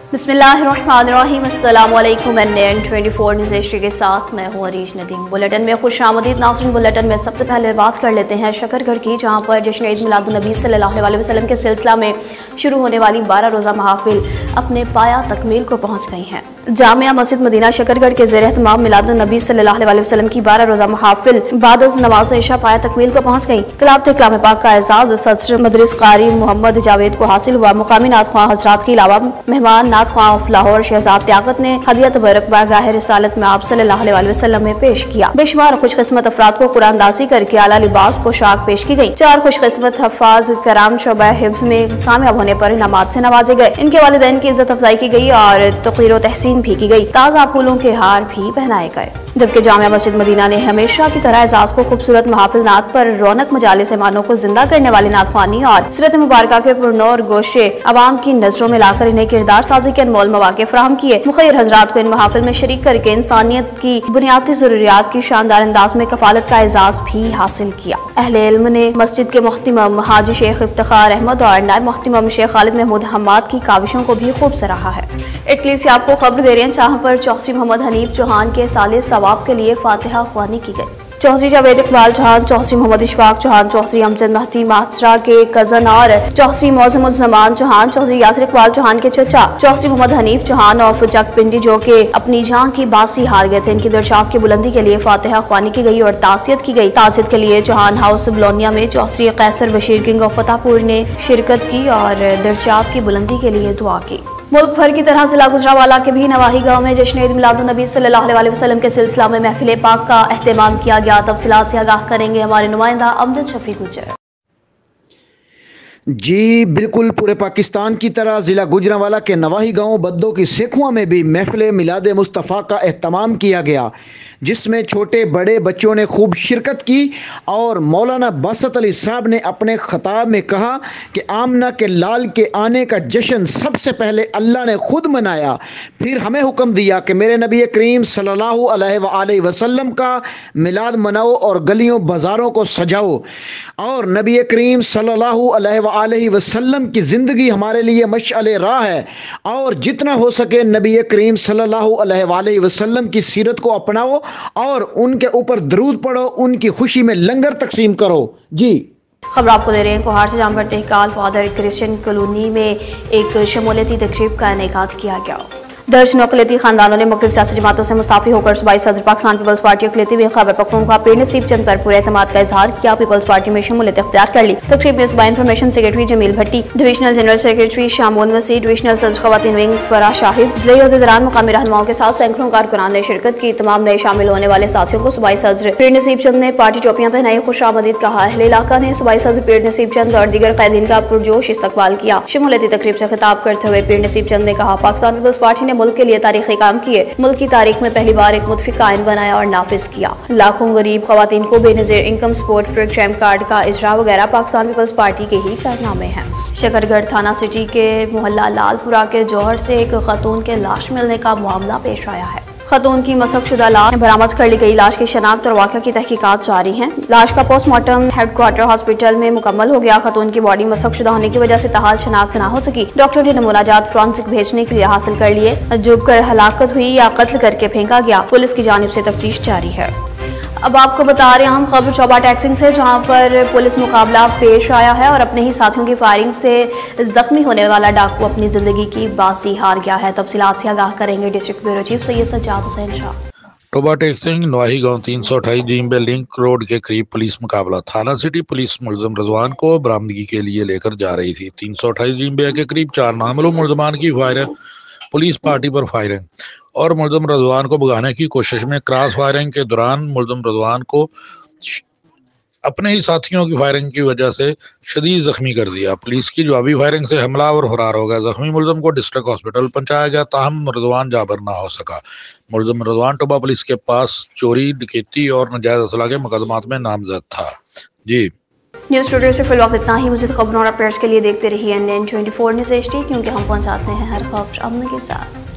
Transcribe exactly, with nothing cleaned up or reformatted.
बिस्मिल्लाहिर्रहमानिर्रहीम, अस्सलामु अलैकुम। N twenty four news Asia के साथ मैं हूँ अरीज नदीम। बुलेटिन में खुश आमदीद नाज़रीन। बुलेटिन में सबसे पहले बात कर लेते हैं शकरगढ़ की, जहाँ पर जश्न ईद मिलादुन्नबी सल्लल्लाहु अलैहि वसल्लम के सिलसिला में शुरू होने वाली बारह रोज़ा महफिल अपने पाया तकमील को पहुँच गई हैं। जामिया मस्जिद मदीना शकरगढ़ के ज़ेर एहतमाम मिलादुन्नबी सल्लल्लाहु अलैहि वसल्लम की बारह रोज़ा महफिल बाद नमाज इशा पाया तकमील को पहुँच गई। कलाम कलाम पाक का एजाज़ सदर मदरस कारी मोहम्मद जावेद को हासिल हुआ। मुकामी नात ख्वां हज़रात के अलावा मेहमान नात ख्वां ऑफ लाहौर शहजाद त्यागत ने हदिया तबरकबा गाह रिसालत में आप सल्लल्लाहु अलैहि वसल्लम में पेश किया। बेशुमार खुशकिस्मत अफराद को कुरान दासी करके आला लिबास पोशाक पेश की गई। चार खुशकिस्मत हफाज कराम शोबा हिफ्ज में कामयाब होने पर इनामात से नवाजे गए। इनके वालिदैन की इज्जत अफजाई की गई और तक़रीर व तहसीन भी की गई। ताज़ा फूलों के हार भी पहनाए गए। जबकि जामिया मस्जिद मदीना ने हमेशा की तरह एजाज को खूबसूरत महफिल नात पर रौनक मजालिस मेहमानों को जिंदा करने वाली नात ख्वानी और सीरत मुबारका के पुरनौर गोशे अवाम की नजरों में लाकर इन्हें किरदार साजी के अनमोल मौके फराहम किए। मुखैर हजरात को इन महफिल में शरीक करके इंसानियत की बुनियादी जरूरियात की शानदार अंदाज में कफालत का एजाज भी हासिल किया। अहले इल्म ने मस्जिद के मुख्तिमम हाजी शेख इफ्तिखार अहमद और नायब मुख्तिमम शेख खालिद महमूद हम्माद की काविशों को भी खूब सराहा है। इटली से आपको खबर दे रहे हैं, जहाँ पर चौधरी मोहम्मद हनीफ चौहान के साले सवाब के लिए फातिहा ख्वानी की गई। चौधरी जावेद इकबाल चौहान, चौधरी मोहम्मद इशफाक चौहान, चौधरी अमजद महती माचरा के कजन और चौधरी मौजमुज़्ज़मान चौहान, चौधरी यासिर इकबाल चौहान के चचा चौधरी मोहम्मद हनीफ चौहान ऑफ जगपिंडी, जो के अपनी जान की बासी हार गए थे, इनकी दरशात की बुलंदी के लिए फातिहा ख्वानी की गई और तासियत की गई। तासियत के लिए चौहान हाउस बलोनिया में चौधरी कैसर बशीर किंग ऑफ फतेहपुर ने शिरकत की और दरशात की बुलंदी के लिए दुआ की। मुल्क भर की तरह जिला गुजरावाला के भी नवाही गांव में जश्न ईद मिलादुन्नबी सल्लल्लाहु अलैहि वसल्लम के सिलसिला में महफिल पाक का एहतमाम किया गया। तफसीलात से आगाह करेंगे हमारे नुमाइंदा अमजद शफी गुजर। जी बिल्कुल, पूरे पाकिस्तान की तरह ज़िला गुजरांवाला के नवाही गांव बद्दो की सेखुआ में भी महफिल मिलाद मुस्तफ़ा का एहतमाम किया गया, जिसमें छोटे बड़े बच्चों ने खूब शिरकत की और मौलाना बासत अली साहब ने अपने ख़ताब में कहा कि आमना के लाल के आने का जश्न सबसे पहले अल्लाह ने ख़ुद मनाया, फिर हमें हुक्म दिया कि मेरे नबी करीम सल्लल्लाहु अलैहि वसल्लम का मिलाद मनाओ और गलियों बाज़ारों को सजाओ। और नबी करीम सल्लल्लाहु अलैहि वसल्लम की ज़िंदगी हमारे लिए मशअल राह है और जितना हो सके नबी करीम सल्लल्लाहु अलैहि वसल्लम की सीरत को अपनाओ और उनके ऊपर दरूद पढ़ो, उनकी खुशी में लंगर तकसीम करो। जी खबर आपको दे रहे हैं कोहार से, जहाँ पर तहकाल फादर क्रिश्चियन कॉलोनी में एक शमूलियती तकरीब का इनेकाद किया गया। दर्जनों अक़लियती खानदानों ने मुख्तलिफ सियासी जमातों से मुस्ताफ़ी होकर सूबाई सदर पाकिस्तान पीपल्स पार्टी अक़लियती में खैबर पख्तूनख्वा पीर नसीब चंद पर पूरे एतमाद का इजहार किया। पीपल्स पार्टी में शमूलियत इख्तियार कर ली। तकरीब में सूबाई information secretary Jameel Bhatti, divisional general secretary Shamoon Wasi, divisional सदर ख़वातीन विंग फराह शाहिद, ज़िले अहदेदारान मुकामी रहनुमाओं के साथ सैकड़ों कारकुनान ने शिरकत की। तमाम नए शामिल होने वाले साथियों को सूबाई सदर पीर नसीब चंद ने पार्टी टोपियां पहनाई, खुश आमदीद कहा। अहले इलाका ने सूबाई सदर पीर नसीब चंद और दीगर कैदीन का पुरजोश इस्तकबाल किया। शमूलियती तकरीब से खिताब करते हुए पीर नसीब चंद ने कहा, पाकिस्तान पीपल्स पार्टी ने मुल्क के लिए तारीखी काम किए, मुल्क की तारीख में पहली बार एक मुतफिक आइन बनाया और नाफिज किया। लाखों गरीब खवातीन को Benazir income support programme card का इजरा वगैरह पाकिस्तान पीपल्स पार्टी के ही कारनामे हैं। शकरगढ़ थाना सिटी के मोहल्ला लालपुरा के जौहर से एक खातून के लाश मिलने का मामला पेश आया है। खातून की मसकशुदा लाश बरामद कर ली गई। लाश की शनाख्त और वाक़या की तहकीकात जारी हैं। लाश का पोस्टमार्टम हेडक्वार्टर हॉस्पिटल में मुकम्मल हो गया। खातून की बॉडी मसकशुदा होने की वजह से ताहाल शनाख्त न हो सकी। डॉक्टर ने नमूनाजात फ्रांसिक भेजने के लिए हासिल कर लिए। जुबकर हलाकत हुई या कत्ल करके फेंका गया, पुलिस की जानिब से तफ्तीश जारी है। अब आपको बता रहे हैं हम खबर चौबा टैक्सिंग से, जहां पर पुलिस मुकाबला पेश आया है और अपने ही साथियों की फायरिंग से जख्मी होने वाला डाकू अपनी जिंदगी की बाजी हार गया है। तफसीलात से आगाह करेंगे district bureau chief Syed Sajjad Hussain Shah. Toba टैक्सिंग नवाही गांव तीन सौ अठाईस जिम्बे लिंक रोड के करीब पुलिस मुकाबला। थाना सिटी पुलिस मुलजम रजवान को बरामदगी के लिए लेकर जा रही थी। तीन सौ अठाईस जिम्बे के करीब चार नामलूम मुलजमान की फायरिंग, पुलिस पार्टी पर फायरिंग और मुलजम रजवान को भगाने की कोशिश में क्रॉस फायरिंग के दौरान मुलजम रजवान को अपने ही साथियों की फायरिंग की वजह से शदीद जख्मी कर दिया। पुलिस की जवाबी फायरिंग से हमलावर फरार हो गया। जख्मी मुलजम को डिस्ट्रिक्ट हॉस्पिटल पहुंचाया गया, ताहम रजवान जाबर ना हो सका। मुलजम रजवान टोबा पुलिस के पास चोरी, डकैती और नाजायज असला के मुकदमात में नामजद था। जी न्यूज़ स्टूडियो से फिलहाल इतना ही। मज़ीद खबरों और अपडेट्स के लिए देखते रहिए N twenty four news H D, क्योंकि हम पहुंचाते हैं हर खबर अमन के साथ।